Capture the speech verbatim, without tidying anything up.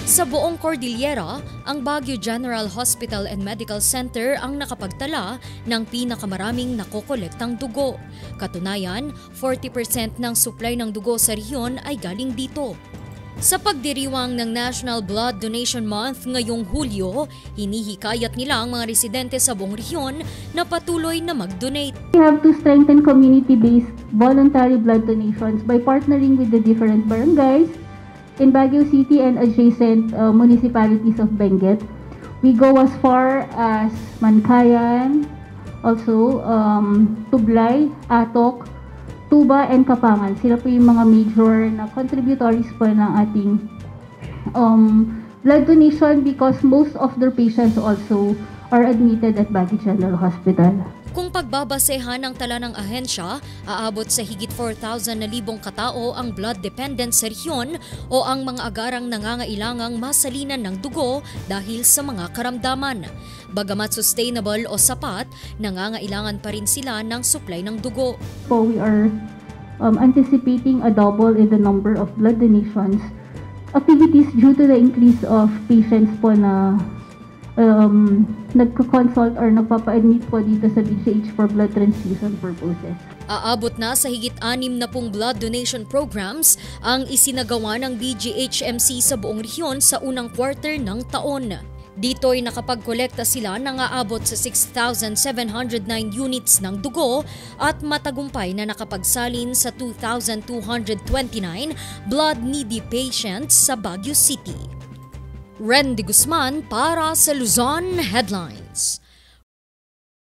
Sa buong Cordillera, ang Baguio General Hospital and Medical Center ang nakapagtala ng pinakamaraming nakokolektang dugo. Katunayan, forty percent ng supply ng dugo sa rehiyon ay galing dito. Sa pagdiriwang ng National Blood Donation Month ngayong Hulyo, hinihikayat nila ang mga residente sa buong rehiyon na patuloy na mag-donate. We have to strengthen community-based voluntary blood donations by partnering with the different barangays in Baguio City and adjacent uh, municipalities of Benguet. We go as far as Mankayan, also um, Tublay, Atok, Tuba, and Kapangan. Sila po yung mga major na contributories po ng ating um, blood donation because most of their patients also are admitted at Baguio General Hospital. Kung pagbabasehan ng tala ng ahensya, aabot sa higit four thousand na libong katao ang blood dependent sa rehiyon o ang mga agarang nangangailangang masalinan ng dugo dahil sa mga karamdaman. Bagamat sustainable o sapat, nangangailangan pa rin sila ng supply ng dugo. So we are um, anticipating a double in the number of blood donations activities due to the increase of patients po na Um, nagko-consult or nagpapa-admit po dito sa B G H for blood transfusion purposes. Aabot na sa higit anim na pong blood donation programs ang isinagawa ng B G H M C sa buong rehiyon sa unang quarter ng taon. Dito'y nakapagkolekta sila ng aabot sa six thousand seven hundred nine units ng dugo at matagumpay na nakapagsalin sa two thousand two hundred twenty-nine blood-needy patients sa Baguio City. Randy Guzman para sa Luzon Headline.